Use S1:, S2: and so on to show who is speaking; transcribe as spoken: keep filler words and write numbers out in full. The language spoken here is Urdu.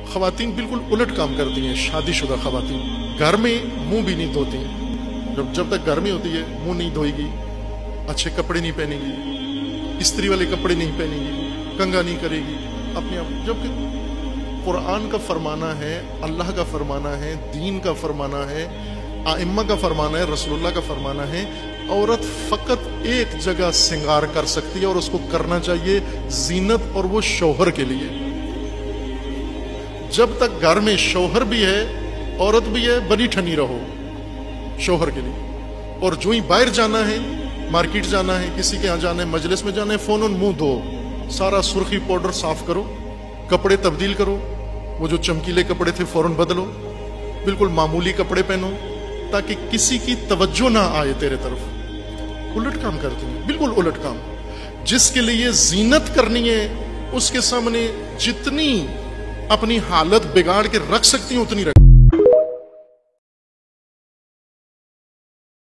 S1: خواتین بالکل الٹ کام کرتی ہیں. شادی شدہ خواتین گھر میں منہ بھی نہیں دھوتی. جب جب تک گھر میں ہوتی ہے منہ نہیں دھوئے گی, اچھے کپڑے نہیں پہنے گی, استری والے کپڑے نہیں پہنے گی, کنگا نہیں کرے گی اپنے آپ. جبکہ قرآن کا فرمانا ہے, اللہ کا فرمانا ہے, دین کا فرمانا ہے, ائمہ کا فرمانا ہے, رسول اللہ کا فرمانا ہے, عورت فقط ایک جگہ سنگار کر سکتی ہے اور اس کو کرنا چاہیے زینت, اور وہ شوہر کے لیے. جب تک گھر میں شوہر بھی ہے عورت بھی ہے, بنی ٹھنی رہو شوہر کے لیے. اور جو ہی باہر جانا ہے, مارکیٹ جانا ہے, کسی کے ہاں جانا ہے, مجلس میں جانا ہے, فوراً منہ دھو, سارا سرخی پاؤڈر صاف کرو, کپڑے تبدیل کرو, وہ جو چمکیلے کپڑے تھے فوراً بدلو, بالکل معمولی کپڑے پہنو تاکہ کسی کی توجہ نہ آئے تیرے طرف. الٹ کام کرتی ہیں, بالکل الٹ کام. جس کے لیے زینت کرنی ہے اس کے سامنے جتنی اپنی حالت بگاڑ کے رکھ سکتی ہیں اتنی رکھ